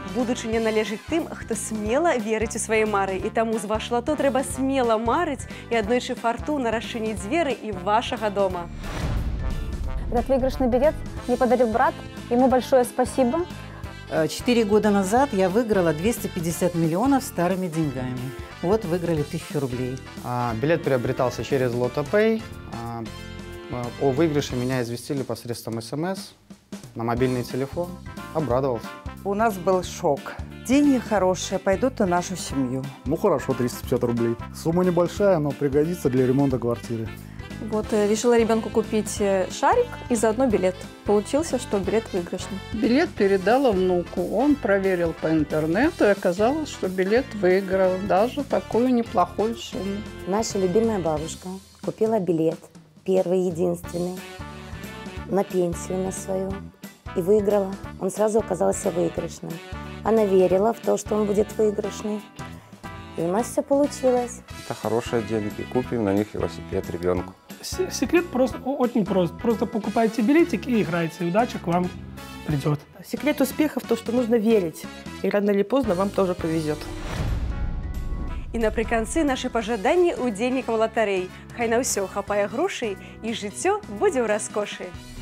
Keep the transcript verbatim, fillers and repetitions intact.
Будучыня належыць тым, хто смела верыць у свае мары. І таму з ваш лато трэба смела марыць і аднойчы фартуна расчыніць дзверы і вашага дома. Этот выигрышный билет мне подарил брат. Ему большое спасибо. Четыре года назад я выиграла двести пятьдесят миллионов старыми деньгами. Вот выиграли тысячу рублей. А, билет приобретался через Лото-Пэй. А, о выигрыше меня известили посредством СМС на мобильный телефон. Обрадовался. У нас был шок. Деньги хорошие, пойдут на нашу семью. Ну хорошо, триста пятьдесят рублей. Сумма небольшая, но пригодится для ремонта квартиры. Вот, решила ребенку купить шарик и заодно билет. Получился, что билет выигрышный. Билет передала внуку. Он проверил по интернету, и оказалось, что билет выиграл даже такую неплохую сумму. Наша любимая бабушка купила билет, первый, единственный, на пенсию на свою, и выиграла. Он сразу оказался выигрышным. Она верила в то, что он будет выигрышный. И у нас все получилось. Это хорошие деньги. Купим на них велосипед ребенку. Секрет просто, очень прост. Просто покупайте билетик и играйте. Удача к вам придет. Секрет успеха в том, что нужно верить. И рано или поздно вам тоже повезет. І напрыканцы нашы пажаданні удзельнікам латарэй. Хай на ўсё хапае грошай і жыццё будзе ў раскошы.